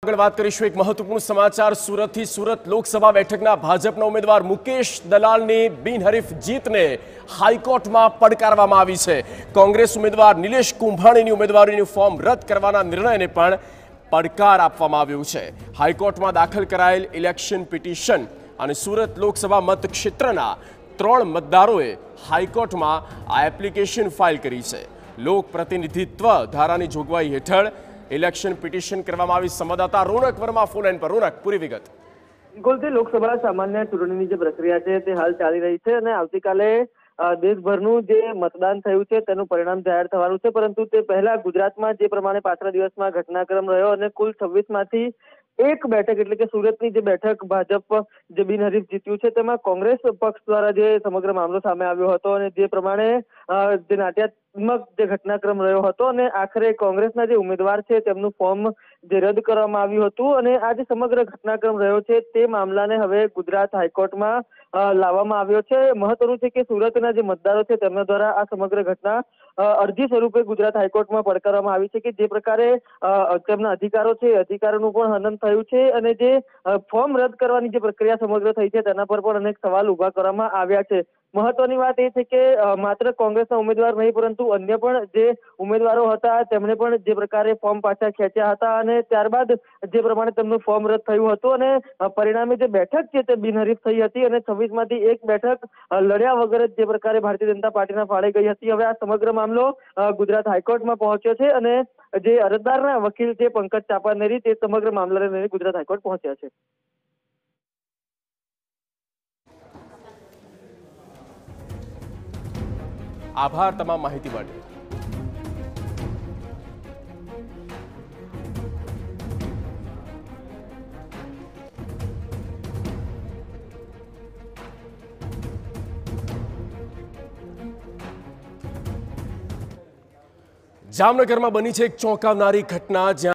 આગળ વાત કરીશું એક મહત્વપૂર્ણ સમાચાર સુરતથી। સુરત લોકસભા બેઠકના ભાજપના ઉમેદવાર મુકેશ દલાલની બિનહરીફ જીતને હાઈકોર્ટમાં પડકારવામાં આવી છે। કોંગ્રેસ ઉમેદવાર નિલેશ કુંભાણીની ઉમેદવારીનું ફોર્મ રદ કરવાના નિર્ણયને પણ પડકાર આપવામાં આવ્યો છે। હાઈકોર્ટમાં દાખલ કરાયેલ ઇલેક્શન પિટિશન અને સુરત લોકસભા મતક્ષેત્રના 3 મતદારોએ હાઈકોર્ટમાં આ એપ્લિકેશન ફાઇલ કરી છે। લોક પ્રતિનિધિત્વ ધારાની જોગવાઈ હેઠળ ઇલેક્શન પિટિશન કરવામાં આવી। સંવાદદાતા રોનક વર્મા ફોન લાઈન પર। રોનક, પૂરી વિગત। ગોલથી લોકસભા સામાન્ય ચૂંટણીની જે પ્રક્રિયા છે તે હાલ ચાલી રહી છે અને આવતીકાલે દેશભરનું જે મતદાન થયું છે તેનું પરિણામ જાહેર થવાનું છે, પરંતુ તે પહેલા ગુજરાતમાં જે પ્રમાણે પાછલા દિવસમાં ઘટનાક્રમ રહ્યો અને કુલ 26 માંથી એક બેઠક એટલે કે સુરતની જે બેઠક ભાજપ જે બિનહરીફ જીત્યું છે તેમાં કોંગ્રેસ પક્ષ દ્વારા જે સમગ્ર મામલો સામે આવ્યો હતો અને જે પ્રમાણે જે નાટ્યાત્મક જે ઘટનાક્રમ રહ્યો હતો અને આખરે કોંગ્રેસના જે ઉમેદવાર છે તેમનું ફોર્મ જે રદ કરવામાં આવ્યું હતું અને આ જે સમગ્ર ઘટનાક્રમ રહ્યો છે તે મામલાને હવે ગુજરાત હાઈકોર્ટમાં લાવવામાં આવ્યો છે। મહત્વનું છે કે સુરતના જે મતદારો છે તેમના દ્વારા આ સમગ્ર ઘટના અરજી સ્વરૂપે ગુજરાત હાઈકોર્ટમાં પડકારવામાં આવી છે કે જે પ્રકારે તેમના અધિકારો છે અધિકારોનું પણ હનન થયું છે અને જે ફોર્મ રદ કરવાની જે પ્રક્રિયા સમગ્ર થઈ છે તેના પર પણ અનેક સવાલ ઉભા કરવામાં આવ્યા છે। મહત્વની વાત એ છે કે માત્ર કોંગ્રેસના ઉમેદવાર નહીં પરંતુ અન્ય પણ જે ઉમેદવારો હતા તેમણે પણ જે પ્રકારે ફોર્મ પાછા ખેંચ્યા હતા અને ત્યારબાદ જે પ્રમાણે તેમનું ફોર્મ રદ થયું હતું અને પરિણામે જે બેઠક છે તે બિનહરીફ થઈ હતી અને 26 માંથી એક બેઠક લડ્યા વગર જે પ્રકારે ભારતીય જનતા પાર્ટીના ફાળે ગઈ હતી। હવે આ સમગ્ર મામલો ગુજરાત હાઈકોર્ટમાં પહોંચ્યો છે અને જે અરજદારના વકીલ છે પંકજ ચાપાનેરી તે સમગ્ર મામલાને લઈને ગુજરાત હાઈકોર્ટ પહોંચ્યા છે। આભાર તમામ માહિતી માટે। જામનગરમાં બની છે એક ચોંકાવનારી ઘટના, જ્યાં